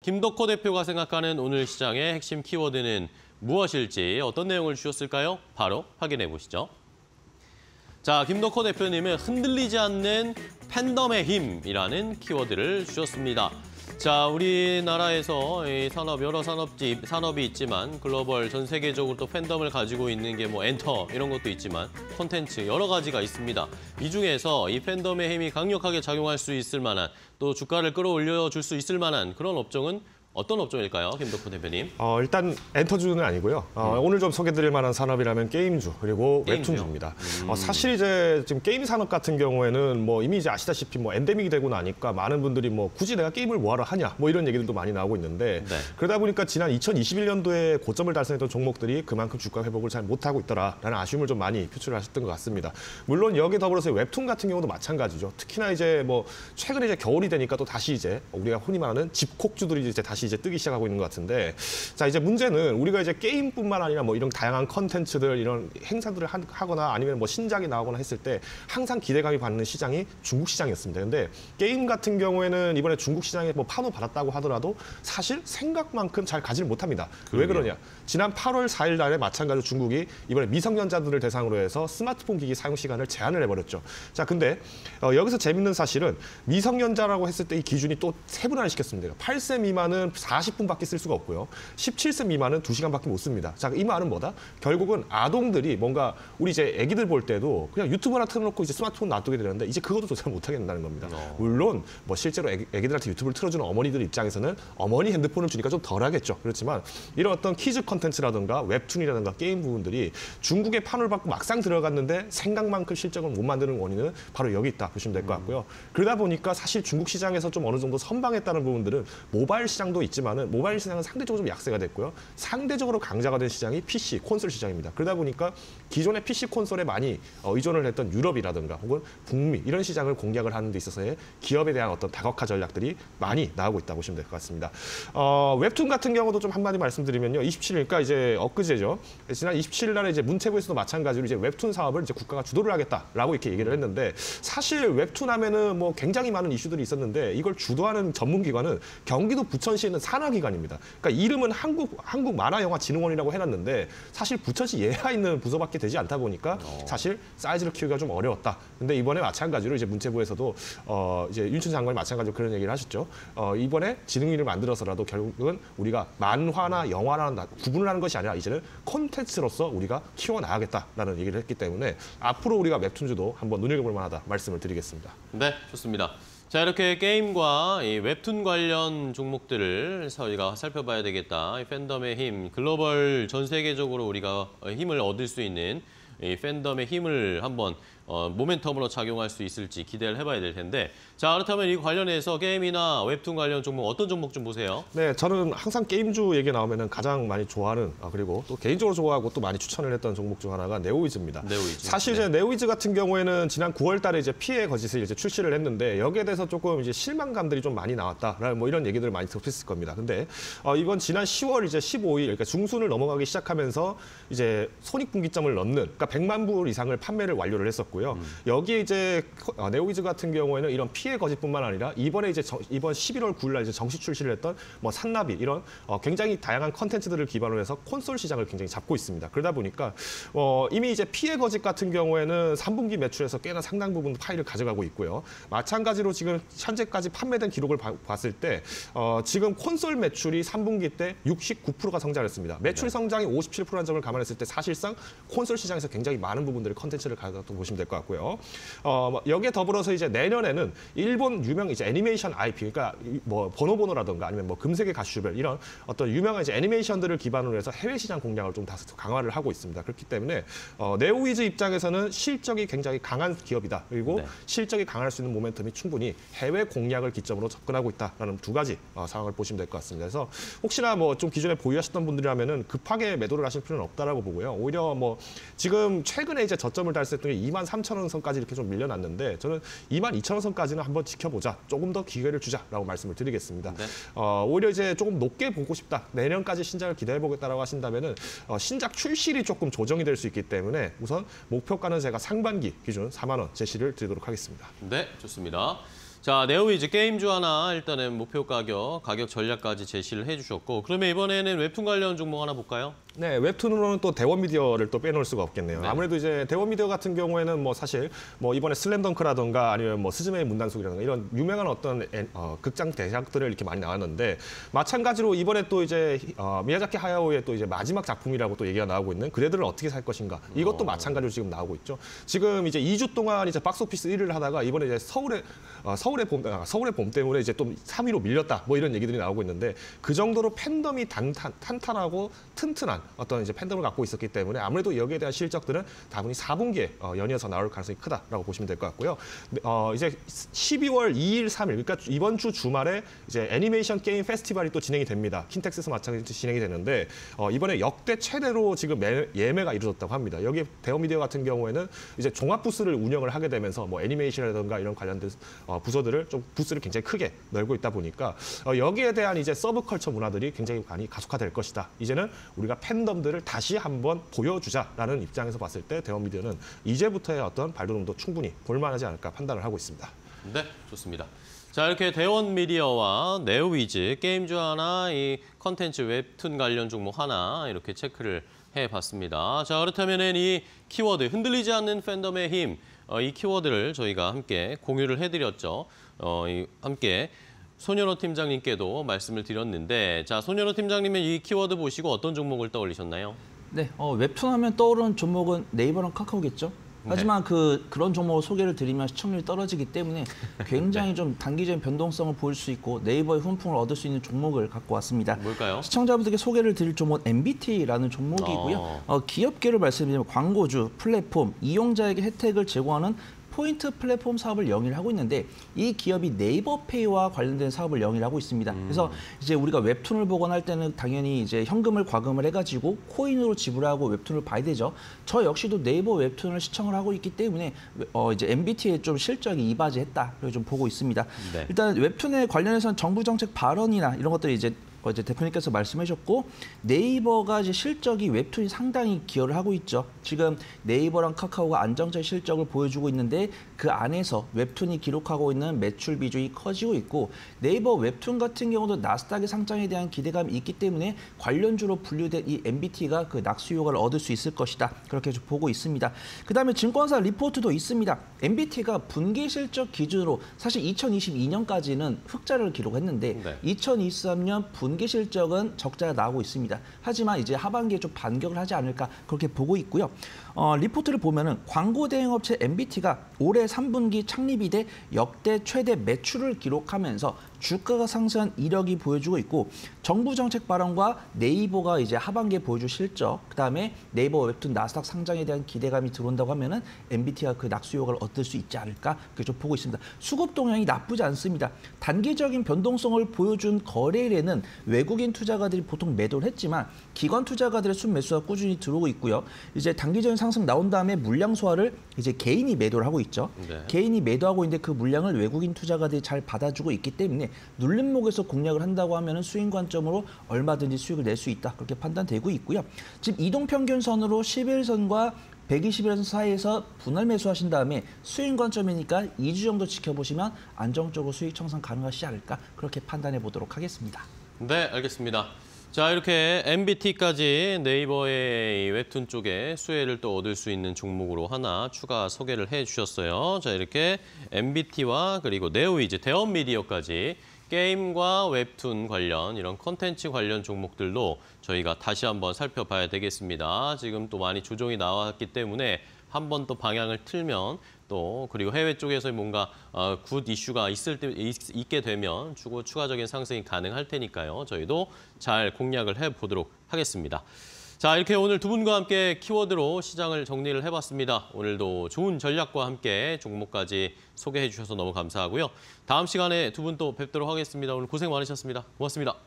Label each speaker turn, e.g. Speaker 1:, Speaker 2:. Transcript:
Speaker 1: 김덕호 대표가 생각하는 오늘 시장의 핵심 키워드는 무엇일지 어떤 내용을 주셨을까요? 바로 확인해 보시죠. 자, 김덕호 대표님은 흔들리지 않는 팬덤의 힘이라는 키워드를 주셨습니다. 자, 우리나라에서 이 여러 산업이 있지만 글로벌 전 세계적으로 또 팬덤을 가지고 있는 게 뭐 엔터 이런 것도 있지만 콘텐츠 여러 가지가 있습니다. 이 중에서 이 팬덤의 힘이 강력하게 작용할 수 있을 만한 또 주가를 끌어올려 줄 수 있을 만한 그런 업종은 어떤 업종일까요, 김덕호 대표님?
Speaker 2: 일단 엔터주는 아니고요. 오늘 좀 소개드릴 만한 산업이라면 게임주 그리고 웹툰주입니다. 사실 이제 지금 게임 산업 같은 경우에는 뭐 이미 이제 아시다시피 뭐 엔데믹이 되고 나니까 많은 분들이 뭐 굳이 내가 게임을 뭐하러 하냐 뭐 이런 얘기들도 많이 나오고 있는데 그러다 보니까 지난 2021년도에 고점을 달성했던 종목들이 그만큼 주가 회복을 잘 못하고 있더라라는 아쉬움을 좀 많이 표출하셨던 것 같습니다. 물론 여기에 더불어서 웹툰 같은 경우도 마찬가지죠. 특히나 이제 뭐 최근에 이제 겨울이 되니까 또 다시 이제 우리가 흔히 말하는 집콕주들이 이제 다시 이제 뜨기 시작하고 있는 것 같은데, 자 이제 문제는 우리가 이제 게임뿐만 아니라 뭐 이런 다양한 컨텐츠들 이런 행사들을 하거나 아니면 뭐 신작이 나오거나 했을 때 항상 기대감이 받는 시장이 중국 시장이었습니다. 근데 게임 같은 경우에는 이번에 중국 시장에 뭐 판호 받았다고 하더라도 사실 생각만큼 잘 가지를 못합니다. 왜 그러냐? 지난 8월 4일 날에 마찬가지로 중국이 이번에 미성년자들을 대상으로 해서 스마트폰 기기 사용 시간을 제한을 해버렸죠. 자 근데 여기서 재밌는 사실은 미성년자라고 했을 때 이 기준이 또 세분화를 시켰습니다. 8세 미만은 40분밖에 쓸 수가 없고요. 17세 미만은 2시간밖에 못 씁니다. 자, 이 말은 뭐다? 결국은 아동들이 뭔가 우리 이제 애기들 볼 때도 그냥 유튜브 하나 틀어놓고 이제 스마트폰 놔두게 되는데 이제 그것도 조차 못하게 된다는 겁니다. 물론 뭐 실제로 애기들한테 유튜브를 틀어주는 어머니들 입장에서는 어머니 핸드폰을 주니까 좀 덜하겠죠. 그렇지만 이런 어떤 키즈 컨텐츠라든가 웹툰이라든가 게임 부분들이 중국의 판을 받고 막상 들어갔는데 생각만큼 실적을 못 만드는 원인은 바로 여기 있다 보시면 될 것 같고요. 그러다 보니까 사실 중국 시장에서 좀 어느 정도 선방했다는 부분들은 모바일 시장도 있지만은 모바일 시장은 상대적으로 좀 약세가 됐고요. 상대적으로 강자가 된 시장이 PC, 콘솔 시장입니다. 그러다 보니까 기존의 PC, 콘솔에 많이 의존을 했던 유럽이라든가 혹은 북미 이런 시장을 공략을 하는 데 있어서의 기업에 대한 어떤 다각화 전략들이 많이 나오고 있다고 보시면 될 것 같습니다. 웹툰 같은 경우도 좀 한마디 말씀드리면요. 27일까 이제 엊그제죠. 지난 27일 날에 이제 문체부에서도 마찬가지로 이제 웹툰 사업을 이제 국가가 주도를 하겠다라고 이렇게 얘기를 했는데 사실 웹툰 하면은 뭐 굉장히 많은 이슈들이 있었는데 이걸 주도하는 전문기관은 경기도 부천시에 있는 산하기관입니다. 그러니까 이름은 한국 만화영화진흥원이라고 해놨는데 사실 부천시 예하 있는 부서밖에 되지 않다 보니까 사실 사이즈를 키우기가 좀 어려웠다. 근데 이번에 마찬가지로 이제 문체부에서도 이제 윤춘 장관이 마찬가지로 그런 얘기를 하셨죠. 이번에 진흥위를 만들어서라도 결국은 우리가 만화나 영화나 구분을 하는 것이 아니라 이제는 콘텐츠로서 우리가 키워나가겠다라는 얘기를 했기 때문에 앞으로 우리가 웹툰주도 한번 눈여겨볼 만하다 말씀을 드리겠습니다.
Speaker 1: 네, 좋습니다. 자, 이렇게 게임과 이 웹툰 관련 종목들을 저희가 살펴봐야 되겠다. 이 팬덤의 힘, 글로벌 전 세계적으로 우리가 힘을 얻을 수 있는 이 팬덤의 힘을 한번 모멘텀으로 작용할 수 있을지 기대를 해봐야 될 텐데, 자 그렇다면 이 관련해서 게임이나 웹툰 관련 종목 어떤 종목 좀 보세요? 네,
Speaker 2: 저는 항상 게임주 얘기 나오면은 가장 많이 좋아하는 그리고 또 개인적으로 좋아하고 또 많이 추천을 했던 종목 중 하나가 네오이즈입니다. 네오이즈. 사실 이제 네오이즈 같은 경우에는 지난 9월달에 이제 피해 거짓을 이제 출시를 했는데 여기에 대해서 조금 이제 실망감들이 좀 많이 나왔다라는 뭐 이런 얘기들을 많이 접했을 겁니다. 근데 이건 지난 10월 이제 15일 그러니까 중순을 넘어가기 시작하면서 이제 손익분기점을 넣는 그러니까 100만 불 이상을 판매를 완료를 했었고요. 여기에 이제 네오이즈 같은 경우에는 이런 피해 거짓뿐만 아니라 이번에 이제 이번 11월 9일 날 이제 정식 출시를 했던 뭐 산나비 이런 굉장히 다양한 컨텐츠들을 기반으로 해서 콘솔 시장을 굉장히 잡고 있습니다. 그러다 보니까 이미 이제 피해 거짓 같은 경우에는 3분기 매출에서 꽤나 상당 부분 파이를 가져가고 있고요. 마찬가지로 지금 현재까지 판매된 기록을 봤을 때 지금 콘솔 매출이 3분기 때 69%가 성장했습니다. 매출 성장이 57%라는 점을 감안했을 때 사실상 콘솔 시장에서 굉장히 많은 부분들을 컨텐츠를 가져갔다고 보시면 될 것 같고요. 여기에 더불어서 이제 내년에는 일본 유명 이제 애니메이션 IP, 그러니까 뭐 보노보노라든가 아니면 뭐 금색의 가슈벨 이런 어떤 유명한 이제 애니메이션들을 기반으로 해서 해외 시장 공략을 좀 다소 강화를 하고 있습니다. 그렇기 때문에 네오이즈 입장에서는 실적이 굉장히 강한 기업이다. 그리고 실적이 강할 수 있는 모멘텀이 충분히 해외 공략을 기점으로 접근하고 있다라는 두 가지 상황을 보시면 될 것 같습니다. 그래서 혹시나 뭐 좀 기존에 보유하셨던 분들이라면은 급하게 매도를 하실 필요는 없다라고 보고요. 오히려 뭐 지금 최근에 이제 저점을 달성했던 게 23,000원 선까지 이렇게 좀 밀려났는데 저는 22,000원 선까지는 한번 지켜보자. 조금 더 기회를 주자라고 말씀을 드리겠습니다. 오히려 이제 조금 높게 보고 싶다. 내년까지 신작을 기대해보겠다라고 하신다면은 신작 출시일이 조금 조정이 될 수 있기 때문에 우선 목표가는 제가 상반기 기준 4만 원 제시를 드리도록 하겠습니다.
Speaker 1: 네, 좋습니다. 자, 네오위즈 게임주 하나 일단은 목표 가격 전략까지 제시를 해주셨고 그러면 이번에는 웹툰 관련 종목 하나 볼까요?
Speaker 2: 네, 웹툰으로는 또 대원미디어를 또 빼놓을 수가 없겠네요.
Speaker 1: 네.
Speaker 2: 아무래도 이제 대원미디어 같은 경우에는 뭐 사실 뭐 이번에 슬램덩크라든가 아니면 뭐 스즈메의 문단속이라든가 이런 유명한 어떤 극장 대작들을 이렇게 많이 나왔는데 마찬가지로 이번에 또 이제 미야자키 하야오의 또 이제 마지막 작품이라고 또 얘기가 나오고 있는 그래들을 어떻게 살 것인가 이것도 마찬가지로 지금 나오고 있죠. 지금 이제 2주 동안 이제 박스오피스 1위를 하다가 이번에 이제 서울의 봄 때문에 이제 또 3위로 밀렸다 뭐 이런 얘기들이 나오고 있는데 그 정도로 팬덤이 탄탄하고 튼튼한 어떤 이제 팬덤을 갖고 있었기 때문에 아무래도 여기에 대한 실적들은 다분히 4분기에 연이어서 나올 가능성이 크다라고 보시면 될 것 같고요. 이제 12월 2일, 3일 그러니까 이번 주 주말에 이제 애니메이션 게임 페스티벌이 또 진행이 됩니다. 킨텍스에서 마찬가지로 진행이 되는데 이번에 역대 최대로 지금 예매가 이루어졌다고 합니다. 여기 대원미디어 같은 경우에는 이제 종합 부스를 운영을 하게 되면서 뭐 애니메이션이라든가 이런 관련된 부서들을 좀 부스를 굉장히 크게 넓고 있다 보니까 여기에 대한 이제 서브컬처 문화들이 굉장히 많이 가속화될 것이다. 이제는 우리가 팬덤들을 다시 한번 보여주자라는 입장에서 봤을 때 대원미디어는 이제부터의 어떤 발돋움도 충분히 볼만하지 않을까 판단을 하고 있습니다.
Speaker 1: 네, 좋습니다. 자, 이렇게 대원미디어와 네오위즈 게임주 하나, 이 컨텐츠 웹툰 관련 종목 하나 이렇게 체크를 해봤습니다. 자, 그렇다면은 이 키워드 흔들리지 않는 팬덤의 힘, 이 키워드를 저희가 함께 공유를 해드렸죠. 함께 손현호 팀장님께도 말씀을 드렸는데, 자, 손현호 팀장님은 이 키워드 보시고 어떤 종목을 떠올리셨나요?
Speaker 3: 네, 웹툰 하면 떠오르는 종목은 네이버랑 카카오겠죠. 하지만 그런 종목을 소개를 드리면 시청률이 떨어지기 때문에 굉장히 좀 단기적인 변동성을 보일 수 있고 네이버의 훈풍을 얻을 수 있는 종목을 갖고 왔습니다.
Speaker 1: 뭘까요?
Speaker 3: 시청자분들께 소개를 드릴 종목은 MBT라는 종목이고요. 기업계를 말씀드리면 광고주, 플랫폼, 이용자에게 혜택을 제공하는 포인트 플랫폼 사업을 영위를 하고 있는데 이 기업이 네이버페이와 관련된 사업을 영위를 하고 있습니다. 그래서 이제 우리가 웹툰을 보거나 할 때는 당연히 이제 현금을 과금을 해가지고 코인으로 지불하고 웹툰을 봐야 되죠. 저 역시도 네이버 웹툰을 시청을 하고 있기 때문에 이제 MBT에 좀 실적이 이바지했다. 그렇게 좀 보고 있습니다.
Speaker 1: 네.
Speaker 3: 일단 웹툰에 관련해서는 정부 정책 발언이나 이런 것들이 이제 대표님께서 말씀하셨고 네이버가 이제 실적이 웹툰이 상당히 기여를 하고 있죠. 지금 네이버랑 카카오가 안정적 실적을 보여주고 있는데 그 안에서 웹툰이 기록하고 있는 매출 비중이 커지고 있고 네이버 웹툰 같은 경우도 나스닥의 상장에 대한 기대감이 있기 때문에 관련주로 분류된 이 MBT가 그 낙수 효과를 얻을 수 있을 것이다. 그렇게 좀 보고 있습니다. 그다음에 증권사 리포트도 있습니다. MBT가 분기 실적 기준으로 사실 2022년까지는 흑자를 기록했는데
Speaker 1: 네.
Speaker 3: 2023년 분기 실적은 적자가 나오고 있습니다. 하지만 이제 하반기에 좀 반격을 하지 않을까 그렇게 보고 있고요. 리포트를 보면은 광고 대행 업체 MBT가 올해 3분기 창립 이래 역대 최대 매출을 기록하면서 주가가 상승한 이력이 보여주고 있고 정부 정책 발언과 네이버가 이제 하반기에 보여줄 실적, 그다음에 네이버 웹툰 나스닥 상장에 대한 기대감이 들어온다고 하면은 MBT가 그 낙수 효과를 얻을 수 있지 않을까 그렇게 좀 보고 있습니다. 수급 동향이 나쁘지 않습니다. 단기적인 변동성을 보여준 거래일에는 외국인 투자가들이 보통 매도를 했지만 기관 투자가들의 순매수가 꾸준히 들어오고 있고요. 이제 단기적인 상승 나온 다음에 물량 소화를 이제 개인이 매도를 하고 있죠.
Speaker 1: 네.
Speaker 3: 개인이 매도하고 있는데 그 물량을 외국인 투자가들이 잘 받아주고 있기 때문에 눌림목에서 공략을 한다고 하면 수익 관점으로 얼마든지 수익을 낼 수 있다. 그렇게 판단되고 있고요. 지금 이동평균선으로 11선과 120일선 사이에서 분할 매수하신 다음에 수익 관점이니까 2주 정도 지켜보시면 안정적으로 수익 청산 가능하시지 않을까 그렇게 판단해 보도록 하겠습니다.
Speaker 1: 네, 알겠습니다. 자, 이렇게 MBT까지 네이버의 이 웹툰 쪽에 수혜를 또 얻을 수 있는 종목으로 하나 추가 소개를 해주셨어요. 자, 이렇게 MBT와 그리고 네오위즈, 대원미디어까지 게임과 웹툰 관련 이런 콘텐츠 관련 종목들로 저희가 다시 한번 살펴봐야 되겠습니다. 지금 또 많이 조정이 나왔기 때문에 한 번 또 방향을 틀면 또 그리고 해외 쪽에서 뭔가 굿 이슈가 있게 되면 추가적인 상승이 가능할 테니까요. 저희도 잘 공략을 해보도록 하겠습니다. 자, 이렇게 오늘 두 분과 함께 키워드로 시장을 정리를 해봤습니다. 오늘도 좋은 전략과 함께 종목까지 소개해 주셔서 너무 감사하고요. 다음 시간에 두 분 또 뵙도록 하겠습니다. 오늘 고생 많으셨습니다. 고맙습니다.